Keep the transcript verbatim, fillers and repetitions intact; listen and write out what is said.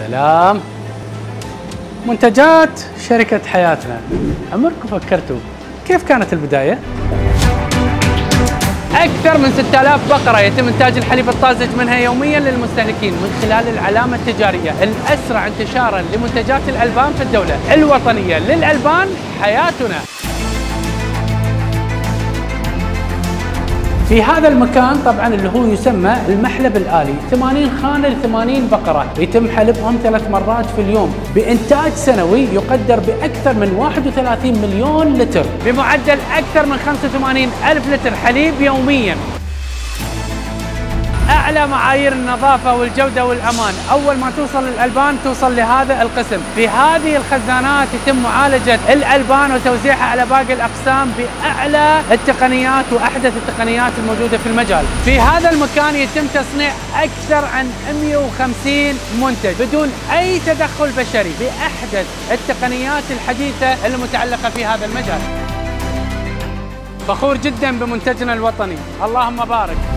سلام. منتجات شركة حياتنا، عمركم فكرتوا كيف كانت البداية؟ أكثر من ستة آلاف بقرة يتم إنتاج الحليب الطازج منها يومياً للمستهلكين من خلال العلامة التجارية الأسرع انتشاراً لمنتجات الألبان في الدولة الوطنية للألبان حياتنا. في هذا المكان طبعاً اللي هو يسمى المحلب الآلي، ثمانين خانة ل ثمانين بقرة يتم حلبهم ثلاث مرات في اليوم بإنتاج سنوي يقدر بأكثر من واحد وثلاثين مليون لتر بمعدل أكثر من خمسة وثمانين ألف لتر حليب يومياً. أعلى معايير النظافة والجودة والأمان، أول ما توصل الألبان توصل لهذا القسم. في هذه الخزانات يتم معالجة الألبان وتوزيعها على باقي الأقسام بأعلى التقنيات وأحدث التقنيات الموجودة في المجال. في هذا المكان يتم تصنيع أكثر عن مئة وخمسين منتج بدون أي تدخل بشري بأحدث التقنيات الحديثة المتعلقة في هذا المجال. فخور جدا بمنتجنا الوطني، اللهم بارك.